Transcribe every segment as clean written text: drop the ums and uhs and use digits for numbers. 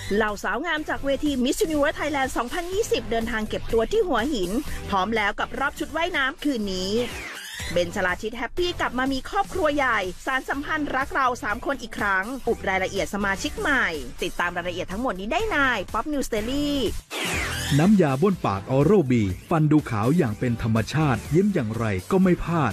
เหล่าสาวงามจากเวที Miss Universe Thailand 2020 เดินทางเก็บตัวที่หัวหินพร้อมแล้วกับรอบชุดว่ายน้ำคืนนี้เบน ชลาทิศแฮปปี้กลับมามีครอบครัวใหญ่สารสัมพันธ์รักเรา3คนอีกครั้งอุบรายละเอียดสมาชิกใหม่ติดตามรายละเอียดทั้งหมดนี้ได้ในป๊อปนิวส์เดลี่น้ำยาบ้วนปากออโรบีฟันดูขาวอย่างเป็นธรรมชาติยิ้มอย่างไรก็ไม่พลาด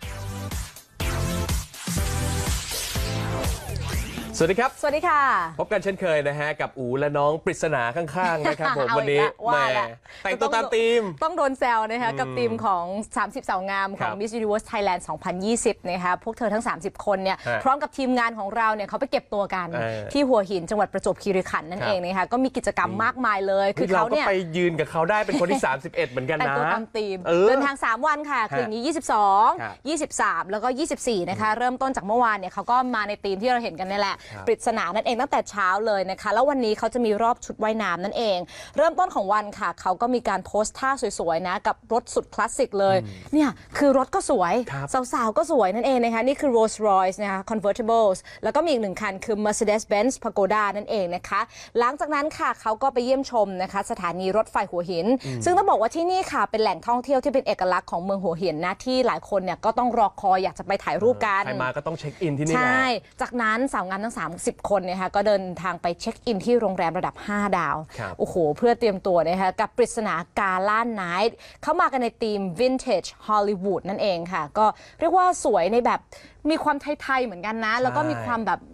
สวัสดีครับสวัสดีค่ะพบกันเช่นเคยนะฮะกับอูและน้องปริศนาข้างๆนะครับผมวันนี้แหมแต่งตัวตามธีมต้องโดนแซวนะคะกับธีมของ30สาวงามของ Miss Universe Thailand 2020นะคะพวกเธอทั้ง30คนเนี่ยพร้อมกับทีมงานของเราเนี่ยเขาไปเก็บตัวกันที่หัวหินจังหวัดประจวบคีรีขันธ์นั่นเองนะคะก็มีกิจกรรมมากมายเลยคือเขาเนี่ยไปยืนกับเขาได้เป็นคนที่31เหมือนกันนะแต่งตัวตามธีมเดินทาง3วันค่ะคืออย่างนี้22 23แล้วก็24นะคะเริ่มต้นจากเมื่อวานเนี่ยเขาก็มาในธีมที่เราเห็นกันนี่แหละปริศนานั่นเองตั้งแต่เช้าเลยนะคะแล้ววันนี้เขาจะมีรอบชุดว่ายน้ำนั่นเองเริ่มต้นของวันค่ะเขาก็มีการโพสต์ท่าสวยๆนะกับรถสุดคลาสสิกเลยเนี่ยคือรถก็สวยสาวๆก็สวยนั่นเองนะคะนี่คือ Rolls Royce นะคะ Convertibles แล้วก็มีอีก1คันคือ Mercedes-Benz Pagoda นั่นเองนะคะหลังจากนั้นค่ะเขาก็ไปเยี่ยมชมนะคะสถานีรถไฟหัวหินซึ่งต้องบอกว่าที่นี่ค่ะเป็นแหล่งท่องเที่ยวที่เป็นเอกลักษณ์ของเมืองหัวหินนะที่หลายคนเนี่ยก็ต้องรอคอยอยากจะไปถ่ายรูปกันใครมาก็ต้องเช็คอินที่นี่ใช่จากนั้นสาวงามทั้ง30คนเนี่ยค่ะก็เดินทางไปเช็คอินที่โรงแรมระดับ5ดาวโอ้โหเพื่อเตรียมตัวนะคะกับปริศนากาล่าไนท์เข้ามากันในธีม Vintage Hollywood นั่นเองค่ะก็เรียกว่าสวยในแบบมีความไทยๆเหมือนกันนะแล้วก็มีความแบบ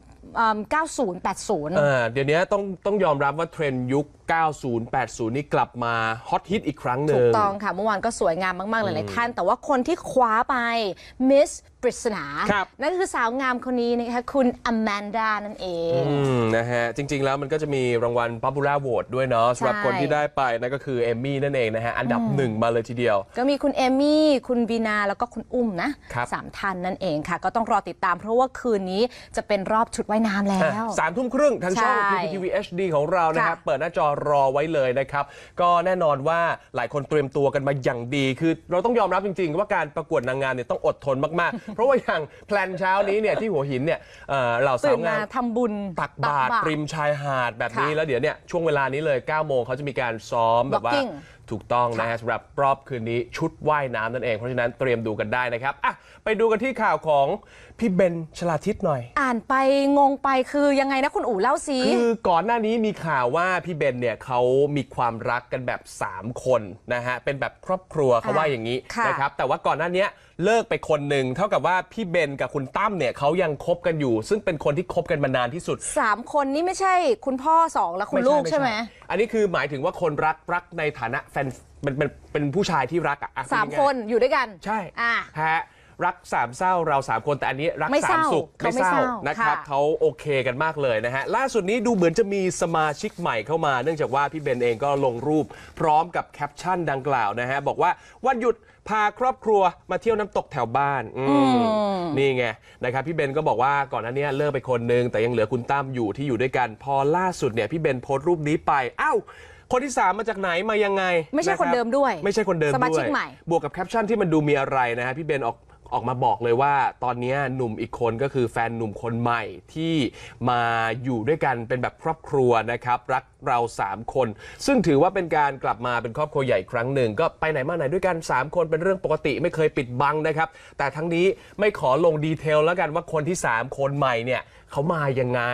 90 80 เดี๋ยวนี้ต้องยอมรับว่าเทรนด์ยุค90 80นี่กลับมาฮอตฮิตอีกครั้งหนึ่งถูกต้องค่ะเมื่อวานก็สวยงามมากๆหลายๆท่านแต่ว่าคนที่คว้าไปมิสปริศนานั่นคือสาวงามคนนี้นะคะคุณอแมนดานั่นเองนะฮะจริงๆแล้วมันก็จะมีรางวัล Popular Vote ด้วยเนาะสำหรับคนที่ได้ไปนั่นก็คือเอมมี่นั่นเองนะฮะอันดับ1มาเลยทีเดียวก็มีคุณเอมมี่คุณบีนาแล้วก็คุณอุ้มนะ3ท่านนั่นเองค่ะก็ต้องรอติดตามเพราะว่าคืนนี้จะเป็นรอบชุดว่ายน้ำแล้ว 3 ทุ่มครึ่งทางช่อง PPTV HD ของเรานะครับเปิดหน้าจอรอไว้เลยนะครับก็แน่นอนว่าหลายคนเตรียมตัวกันมาอย่างดีคือเราต้องยอมรับจริงๆว่าการประกวดนางงามเนี่ยต้องอดทนมากๆ เพราะว่าอย่างแพลนเช้านี้เนี่ยที่หัวหินเนี่ยเหล่าสาวงามทำบุญตักบาตรริมชายหาดแบบนี้แล้วเดี๋ยวเนี่ยช่วงเวลานี้เลย9 โมงเขาจะมีการซ้อมแบบว่าถูกต้องนะฮะสำหรับรอบคืนนี้ชุดว่ายน้ำนั่นเองเพราะฉะนั้นเตรียมดูกันได้นะครับอ่ะไปดูกันที่ข่าวของพี่เบน ชลาทิศหน่อยอ่านไปงงไปคือยังไงนะคุณอู๋เล่าสิคือก่อนหน้านี้มีข่าวว่าพี่เบนเนี่ยเขามีความรักกันแบบ3 คนนะฮะเป็นแบบครอบครัวเขาว่าอย่างนี้นะครับแต่ว่าก่อนหน้านี้เลิกไปคนหนึ่งเท่ากับว่าพี่เบนกับคุณตั้มเนี่ยเขายังคบกันอยู่ซึ่งเป็นคนที่คบกันมานานที่สุด 3 คนนี่ไม่ใช่คุณพ่อ2และคุณลูกใช่ไหมอันนี้คือหมายถึงว่าคนรักในฐานะแฟนเป็นผู้ชายที่รัก 3 คนอยู่ด้วยกันใช่ฮะรัก3เศร้าเรา3 คนแต่อันนี้รัก3สุขไม่เศร้านะครับเขาโอเคกันมากเลยนะฮะล่าสุดนี้ดูเหมือนจะมีสมาชิกใหม่เข้ามาเนื่องจากว่าพี่เบนเองก็ลงรูปพร้อมกับแคปชั่นดังกล่าวนะฮะบอกว่าวันหยุดพาครอบครัวมาเที่ยวน้ำตกแถวบ้านนี่ไงนะครับพี่เบนก็บอกว่าก่อนหน้านี้เลิกไปคนนึงแต่ยังเหลือคุณตั้มอยู่ที่อยู่ด้วยกันพอล่าสุดเนี่ยพี่เบนโพสต์รูปนี้ไปอ้าวคนที่3มาจากไหนมายังไงไม่ใช่คนเดิมด้วยไม่ใช่คนเดิมด้วยสมาชิกใหม่บวกกับแคปชั่นที่มันดูมีอะไรนะฮะพี่เบนออกมาบอกเลยว่าตอนนี้หนุ่มอีกคนก็คือแฟนหนุ่มคนใหม่ที่มาอยู่ด้วยกันเป็นแบบครอบครัวนะครับรักเรา3 คนซึ่งถือว่าเป็นการกลับมาเป็นครอบครัวใหญ่ครั้งหนึ่งก็ไปไหนมาไหนด้วยกัน3 คนเป็นเรื่องปกติไม่เคยปิดบังนะครับแต่ทั้งนี้ไม่ขอลงดีเทลแล้วกันว่าคนที่3 คนใหม่เนี่ยเขามายังไง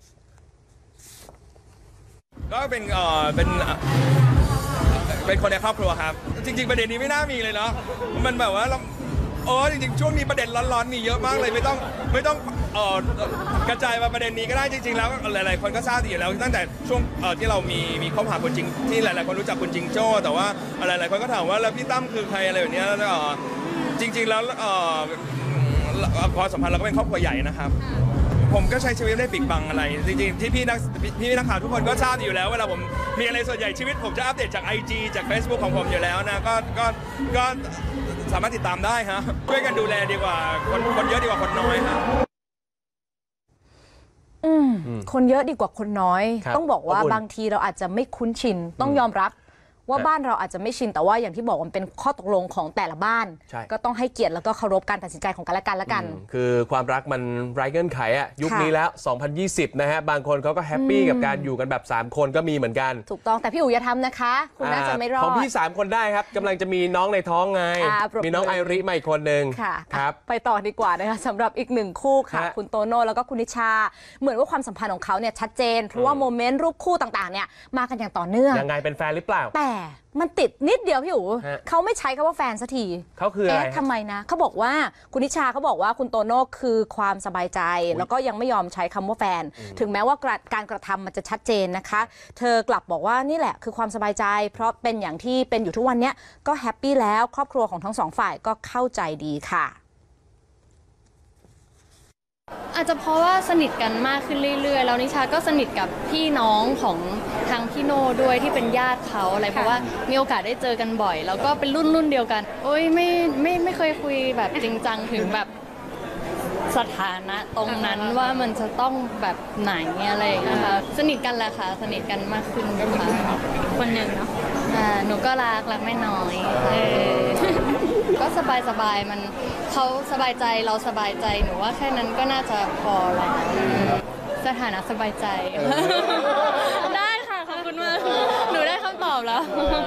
ก็เป็นคนในครอบครัวครับจริงๆประเด็นนี้ไม่น่ามีเลยเนาะมันแบบว่าจริงๆช่วงนี้ประเด็นร้อนๆมีเยอะมากเลยไม่ต้องกระจายมาประเด็นนี้ก็ได้จริงๆแล้วหลายๆคนก็ทราบอยู่แล้วตั้งแต่ช่วงที่เรามีคบหาคนจริงที่หลายๆคนรู้จักคุณจิงโจ้แต่ว่าหลายๆคนก็ถามว่าแล้วพี่ตั้มคือใครอะไรแบบนี้แล้วจริงๆแล้วความสัมพันธ์เราก็เป็นครอบครัวใหญ่นะครับผมก็ใช้ชีวิตไม่ได้ปิดบังอะไรจริงๆที่พี่นักข่าวทุกคนก็ทราบอยู่แล้วเวลาผมมีอะไรส่วนใหญ่ชีวิตผมจะอัปเดตจาก IG จาก Facebook ของผมอยู่แล้วนะก็สามารถติดตามได้ฮะช่วยกันดูแลดีกว่าคนเยอะดีกว่าคนน้อยครับคนเยอะดีกว่าคนน้อยต้องบอกว่าบางทีเราอาจจะไม่คุ้นชินต้องยอมรับว่าบ้านเราอาจจะไม่ชินแต่ว่าอย่างที่บอกมันเป็นข้อตกลงของแต่ละบ้านก็ต้องให้เกียรติแล้วก็เคารพการตัดสินใจของกันและกันละกันคือความรักมันไร้เงื่อนไขอะยุคนี้แล้ว2020นะฮะบางคนเขาก็แฮปปี้กับการอยู่กันแบบ3คนก็มีเหมือนกันถูกต้องแต่พี่อู๋อย่าทำนะคะคุณน่าจะไม่รอดของพี่3คนได้ครับกำลังจะมีน้องในท้องไงมีน้องไอริมาอีกคนนึงครับไปต่อดีกว่านะคะสำหรับอีก1คู่ค่ะคุณโตโน่แล้วก็คุณนิชาเหมือนว่าความสัมพันธ์ของเขาเนี่ยชัดเจนเพราะว่าโมเมนต์รูปคู่ต่างๆเนี่ยมากันอย่างต่อเนื่องยังไงเป็นแฟนหรือเปล่าแต่มันติดนิดเดียวพี่อู๋เขาไม่ใช้คำว่าแฟนสักทีเขาคืออะไรทำไมนะเขาบอกว่าคุณนิชาเขาบอกว่าคุณโตโน่คือความสบายใจแล้วก็ยังไม่ยอมใช้คำว่าแฟนถึงแม้ว่าการกระทำมันจะชัดเจนนะคะเธอกลับบอกว่านี่แหละคือความสบายใจเพราะเป็นอย่างที่เป็นอยู่ทุกวันนี้ก็แฮปปี้แล้วครอบครัวของทั้ง2ฝ่ายก็เข้าใจดีค่ะอาจจะเพราะว่าสนิทกันมากขึ้นเรื่อยๆแล้วนิชาก็สนิทกับพี่น้องของทางพี่โน่ด้วยที่เป็นญาติเขาอะไรเพราะว่ามีโอกาสได้เจอกันบ่อยแล้วก็เป็นรุ่นเดียวกันโอ้ยไม่เคยคุยแบบจริงจังถึงแบบสถานะตรงนั้นว่ามันจะต้องแบบไหนอะไรนะคะสนิทกันแหละค่ะสนิทกันมากขึ้นค่ะคนหนึ่งเนาะหนูก็รักไม่น้อยก็สบายมันเขาสบายใจเราสบายใจหนูว่าแค่นั้นก็น่าจะพอแล้วสถานะสบายใจได้ค่ะขอบคุณมากหนูได้คำตอบแล้ว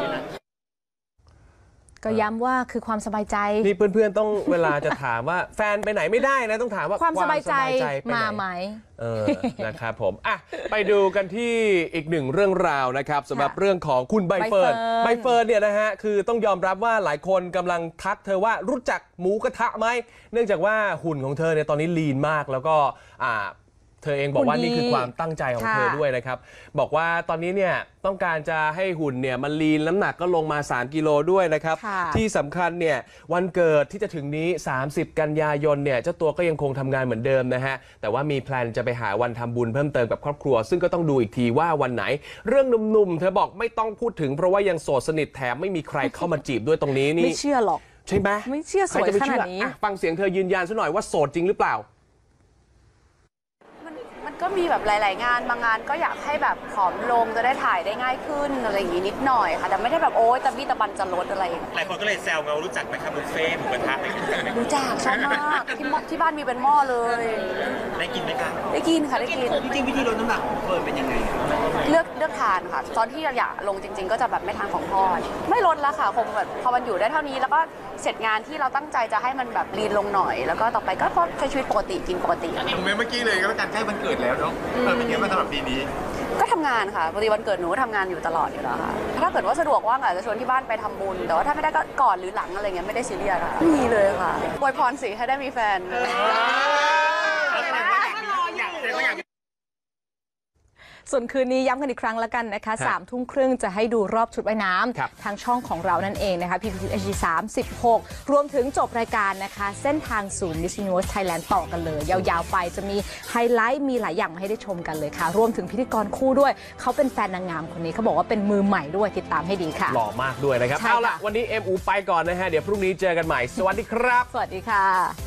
ก็ย้ำว่าคือความสบายใจนี่เพื่อนๆต้องเวลาจะถามว่าแฟนไปไหนไม่ได้นะต้องถามว่าความสบายใจมาไหมนะครับผมไปดูกันที่อีกหนึ่งเรื่องราวนะครับสำหรับเรื่องของคุณใบเฟิร์นเนี่ยนะฮะคือต้องยอมรับว่าหลายคนกำลังทักเธอว่ารู้จักหมูกระทะไหมเนื่องจากว่าหุ่นของเธอเนี่ยตอนนี้ลีนมากแล้วก็เธอเองบอกว่านี่คือความตั้งใจของเธอด้วยนะครับบอกว่าตอนนี้เนี่ยต้องการจะให้หุ่นเนี่ยมันลีนน้ำหนักก็ลงมา3 กิโลด้วยนะครับที่สำคัญเนี่ยวันเกิดที่จะถึงนี้30 กันยายนเนี่ยเจ้าตัวก็ยังคงทำงานเหมือนเดิมนะฮะแต่ว่ามีแพลนจะไปหาวันทำบุญเพิ่มเติมกับครอบครัวซึ่งก็ต้องดูอีกทีว่าวันไหนเรื่องหนุ่มๆเธอบอกไม่ต้องพูดถึงเพราะว่ายังโสดสนิทแถมไม่มีใครเข้ามาจีบด้วยตรงนี้นี่ไม่เชื่อหรอกใช่ไหมไม่เชื่อสวยขนาดนี้ฟังเสียงเธอยืนยันซะหน่อยว่าโสดจริงหรือเปล่าก็มีแบบหลายๆงานบางงานก็อยากให้แบบผอมลงจะได้ถ่ายได้ง่ายขึ้นอะไรอย่างงี้นิดหน่อยค่ะแต่ไม่ได้แบบโอ๊ยตะบี้ตะบันจะลดอะไรหลายคนก็เลยแซวเรารู้จักไหมครับบุฟเฟ่หมูกระทะรู้จักชอบมากที่บ้านมีเป็นหม้อเลยได้กินไหมคะได้กินค่ะได้กินจริงวิธีลดน้ำหนักเฟิร์นเป็นยังไงเลือกทานค่ะตอนที่อยากลงจริงๆก็จะแบบไม่ทานของทอดไม่ลดแล้วค่ะคงแบบพอมันอยู่ได้เท่านี้แล้วก็เสร็จงานที่เราตั้งใจจะให้มันแบบลีนลงหน่อยแล้วก็ต่อไปก็ใช้ชีวิตปกติกินปกติเมื่อกี้เลยก็แล้วกันใกล้วันเกิดแล้วเนาะเป็นยังไงบ้างสำหรับปีนี้ก็ทำงานค่ะปกติวันเกิดหนูก็ทำงานอยู่ตลอดอยู่แล้วค่ะถ้าเกิดว่าสะดวกว่างอาจจะชวนที่บ้านไปทำบุญแต่ว่าถ้าไม่ได้ก็ก่อนหรือหลังอะไรเงี้ยไม่ได้ซีเรียสค่ะมีเลยค่ะอวยพรสิให้ได้มีแฟนส่วนคืนนี้ย้ำกันอีกครั้งแล้วกันนะคะ3:30จะให้ดูรอบชุดว่ายน้ำทางช่องของเรานั่นเองนะคะ PPTV HD 36รวมถึงจบรายการนะคะเส้นทางสู่ Miss Universe Thailand ต่อกันเลยยาวๆไปจะมีไฮไลท์มีหลายอย่างมาให้ได้ชมกันเลยค่ะรวมถึงพิธีกรคู่ด้วยเขาเป็นแฟนนางงามคนนี้เขาบอกว่าเป็นมือใหม่ด้วยติดตามให้ดีค่ะหล่อมากด้วยนะครับเอาล่ะวันนี้เอ็มอูไปก่อนนะฮะเดี๋ยวพรุ่งนี้เจอกันใหม่สวัสดีครับสวัสดีค่ะ